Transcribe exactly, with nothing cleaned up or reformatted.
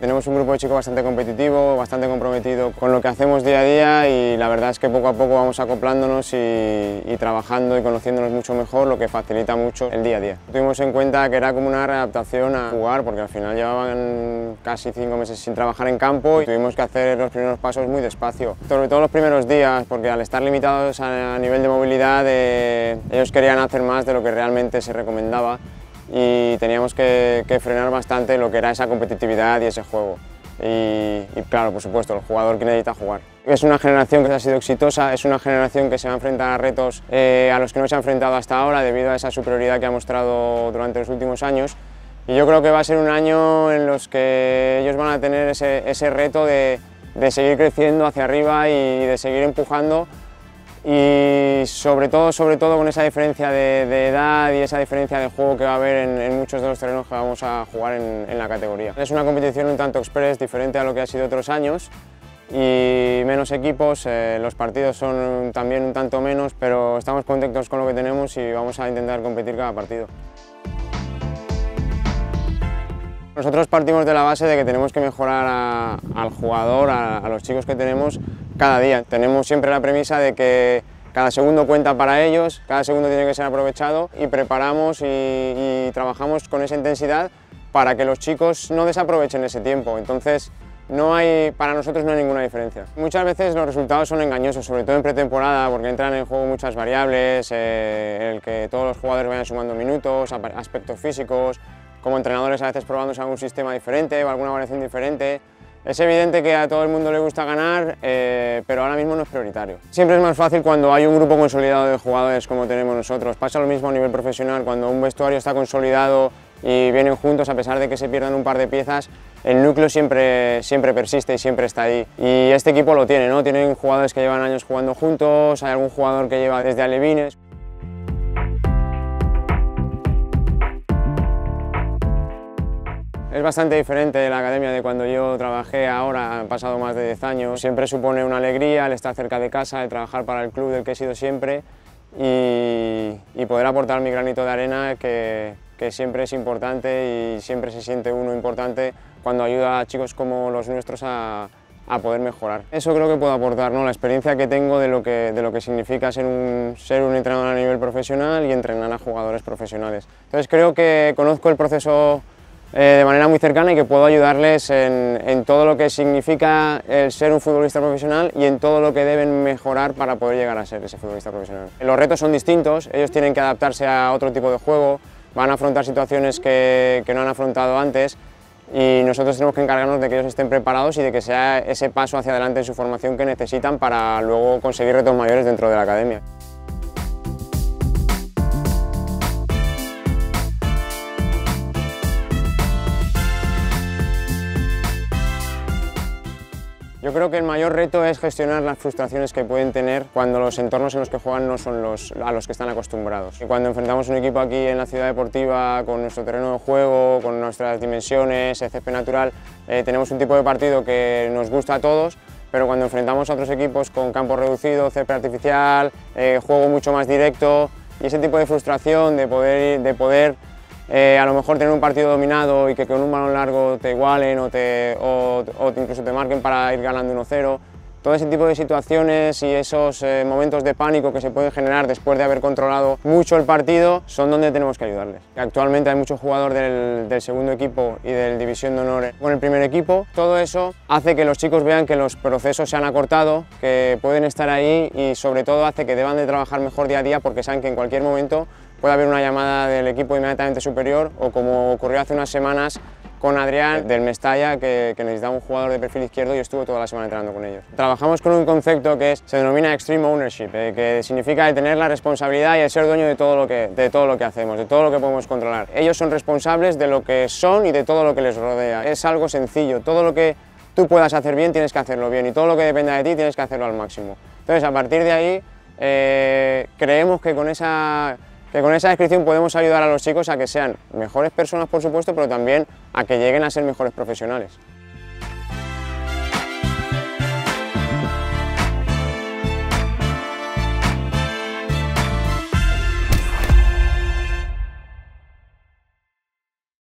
Tenemos un grupo de chicos bastante competitivo, bastante comprometido con lo que hacemos día a día y la verdad es que poco a poco vamos acoplándonos y, y trabajando y conociéndonos mucho mejor, lo que facilita mucho el día a día. Tuvimos en cuenta que era como una readaptación a jugar porque al final llevaban casi cinco meses sin trabajar en campo y tuvimos que hacer los primeros pasos muy despacio. Sobre todo los primeros días porque al estar limitados a nivel de movilidad eh, ellos querían hacer más de lo que realmente se recomendaba y teníamos que, que frenar bastante lo que era esa competitividad y ese juego. Y, y claro, por supuesto, el jugador que necesita jugar. Es una generación que ha sido exitosa, es una generación que se va a enfrentar a retos eh, a los que no se ha enfrentado hasta ahora debido a esa superioridad que ha mostrado durante los últimos años. Y yo creo que va a ser un año en los que ellos van a tener ese, ese reto de, de seguir creciendo hacia arriba y de seguir empujando. Y sobre todo, sobre todo con esa diferencia de, de edad y esa diferencia de juego que va a haber en, en muchos de los terrenos que vamos a jugar en, en la categoría. Es una competición un tanto express, diferente a lo que ha sido otros años y menos equipos, eh, los partidos son también un tanto menos, pero estamos contentos con lo que tenemos y vamos a intentar competir cada partido. Nosotros partimos de la base de que tenemos que mejorar a, al jugador, a, a los chicos que tenemos cada día. Tenemos siempre la premisa de que cada segundo cuenta para ellos, cada segundo tiene que ser aprovechado y preparamos y, y trabajamos con esa intensidad para que los chicos no desaprovechen ese tiempo. Entonces, no hay, para nosotros no hay ninguna diferencia. Muchas veces los resultados son engañosos, sobre todo en pretemporada, porque entran en juego muchas variables, eh, el que todos los jugadores vayan sumando minutos, aspectos físicos, como entrenadores a veces probándose algún sistema diferente o alguna variación diferente. Es evidente que a todo el mundo le gusta ganar, eh, pero ahora mismo no es prioritario. Siempre es más fácil cuando hay un grupo consolidado de jugadores como tenemos nosotros. Pasa lo mismo a nivel profesional, cuando un vestuario está consolidado y vienen juntos, a pesar de que se pierdan un par de piezas, el núcleo siempre, siempre persiste y siempre está ahí. Y este equipo lo tiene, ¿no? Tienen jugadores que llevan años jugando juntos, hay algún jugador que lleva desde alevines. Es bastante diferente la academia de cuando yo trabajé ahora, han pasado más de diez años. Siempre supone una alegría el estar cerca de casa, el trabajar para el club del que he sido siempre y, y poder aportar mi granito de arena que, que siempre es importante y siempre se siente uno importante cuando ayuda a chicos como los nuestros a, a poder mejorar. Eso creo que puedo aportar, ¿no? La experiencia que tengo de lo que, de lo que significa ser un, ser un entrenador a nivel profesional y entrenar a jugadores profesionales. Entonces creo que conozco el proceso Eh, de manera muy cercana y que puedo ayudarles en, en todo lo que significa el ser un futbolista profesional y en todo lo que deben mejorar para poder llegar a ser ese futbolista profesional. Los retos son distintos, ellos tienen que adaptarse a otro tipo de juego, van a afrontar situaciones que, que no han afrontado antes y nosotros tenemos que encargarnos de que ellos estén preparados y de que sea ese paso hacia adelante en su formación que necesitan para luego conseguir retos mayores dentro de la academia. Yo creo que el mayor reto es gestionar las frustraciones que pueden tener cuando los entornos en los que juegan no son los a los que están acostumbrados. Y cuando enfrentamos un equipo aquí en la ciudad deportiva, con nuestro terreno de juego, con nuestras dimensiones, el césped natural, eh, tenemos un tipo de partido que nos gusta a todos, pero cuando enfrentamos a otros equipos con campo reducido, césped artificial, eh, juego mucho más directo y ese tipo de frustración de poder, de poder Eh, a lo mejor tener un partido dominado y que con un balón largo te igualen o, te, o, o incluso te marquen para ir ganando uno cero. Todo ese tipo de situaciones y esos eh, momentos de pánico que se pueden generar después de haber controlado mucho el partido son donde tenemos que ayudarles. Actualmente hay muchos jugadores del, del segundo equipo y del División de Honor con el primer equipo. Todo eso hace que los chicos vean que los procesos se han acortado, que pueden estar ahí y sobre todo hace que deban de trabajar mejor día a día porque saben que en cualquier momento puede haber una llamada del equipo inmediatamente superior o como ocurrió hace unas semanas con Adrián del Mestalla, que, que necesitaba un jugador de perfil izquierdo y estuvo toda la semana entrenando con ellos. Trabajamos con un concepto que es, se denomina Extreme Ownership, eh, que significa el tener la responsabilidad y el ser dueño de todo, lo que, de todo lo que hacemos, de todo lo que podemos controlar. Ellos son responsables de lo que son y de todo lo que les rodea. Es algo sencillo, todo lo que tú puedas hacer bien tienes que hacerlo bien y todo lo que dependa de ti tienes que hacerlo al máximo. Entonces, a partir de ahí, eh, creemos que con esa... que con esa descripción podemos ayudar a los chicos a que sean mejores personas, por supuesto, pero también a que lleguen a ser mejores profesionales.